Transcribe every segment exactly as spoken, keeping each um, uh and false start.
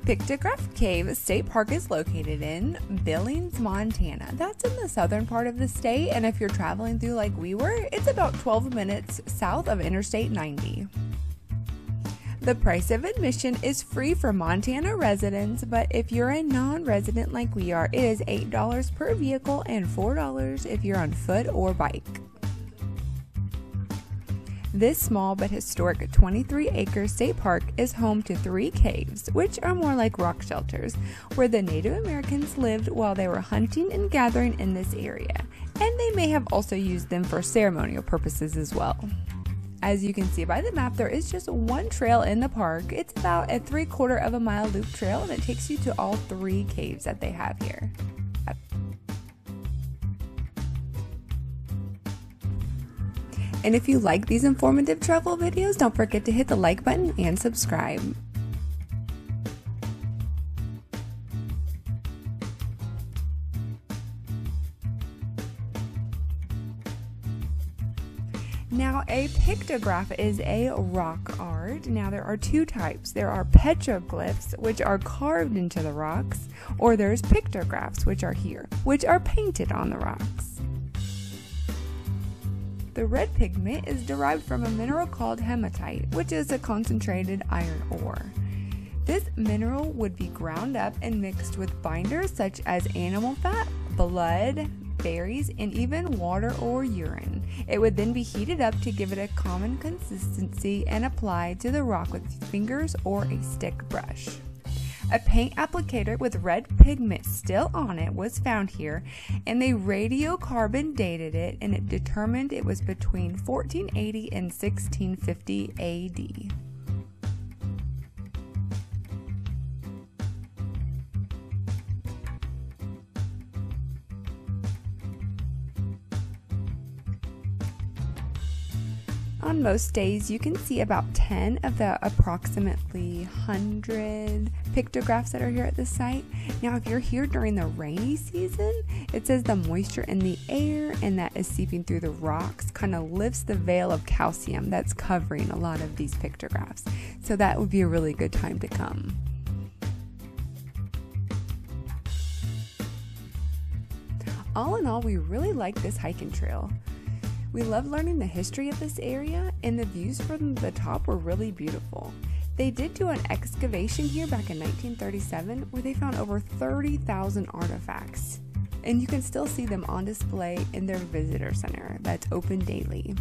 Pictograph Cave State Park is located in Billings, Montana. That's in the southern part of the state, and if you're traveling through like we were, it's about twelve minutes south of Interstate ninety. The price of admission is free for Montana residents, but if you're a non-resident like we are, it is eight dollars per vehicle and four dollars if you're on foot or bike. This small but historic twenty-three acre state park is home to three caves, which are more like rock shelters, where the Native Americans lived while they were hunting and gathering in this area, and they may have also used them for ceremonial purposes as well. As you can see by the map, there is just one trail in the park. It's about a three quarter of a mile loop trail, and it takes you to all three caves that they have here. And if you like these informative travel videos, don't forget to hit the like button and subscribe. Now, a pictograph is a rock art. Now, there are two types. There are petroglyphs, which are carved into the rocks, or there's pictographs, which are here, which are painted on the rocks. The red pigment is derived from a mineral called hematite, which is a concentrated iron ore. This mineral would be ground up and mixed with binders such as animal fat, blood, berries, and even water or urine. It would then be heated up to give it a common consistency and applied to the rock with fingers or a stick brush. A paint applicator with red pigment still on it was found here, and they radiocarbon dated it, and it determined it was between fourteen eighty and sixteen fifty A D. On most days, you can see about ten of the approximately one hundred pictographs that are here at the site. Now, if you're here during the rainy season, it says the moisture in the air and that is seeping through the rocks kind of lifts the veil of calcium that's covering a lot of these pictographs. So that would be a really good time to come. All in all, we really like this hiking trail. We love learning the history of this area, and the views from the top were really beautiful. They did do an excavation here back in nineteen thirty-seven where they found over thirty thousand artifacts, and you can still see them on display in their visitor center that's open daily.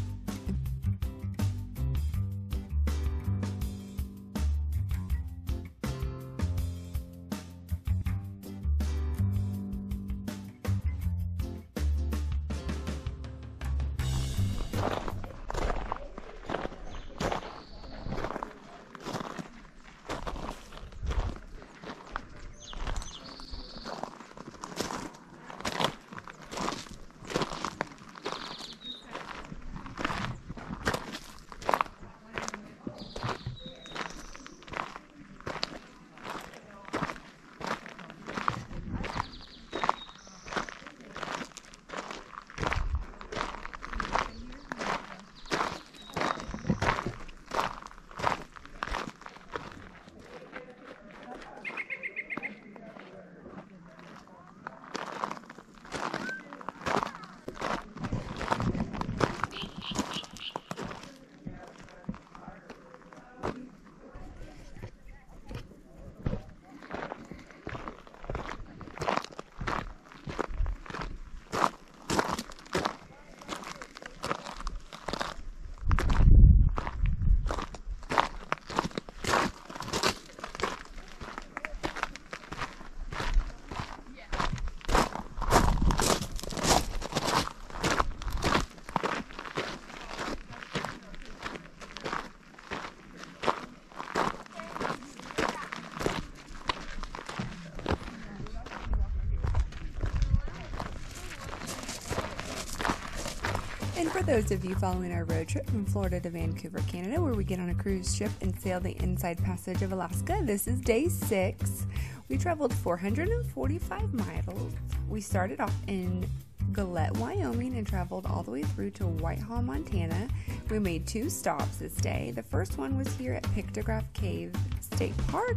And for those of you following our road trip from Florida to Vancouver, Canada, where we get on a cruise ship and sail the Inside Passage of Alaska, this is day six. We traveled four hundred forty-five miles. We started off in Gillette, Wyoming, and traveled all the way through to Whitehall, Montana. We made two stops this day. The first one was here at Pictograph Cave State Park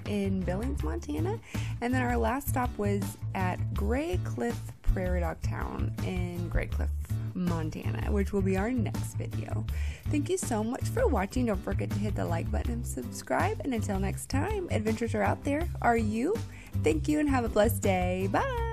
in Billings, Montana. And then our last stop was at Greycliff Prairie Dog Town in Greycliff, Montana, which will be our next video. Thank you so much for watching. Don't forget to hit the like button and subscribe. And until next time, adventures are out there. Are you? Thank you and have a blessed day. Bye.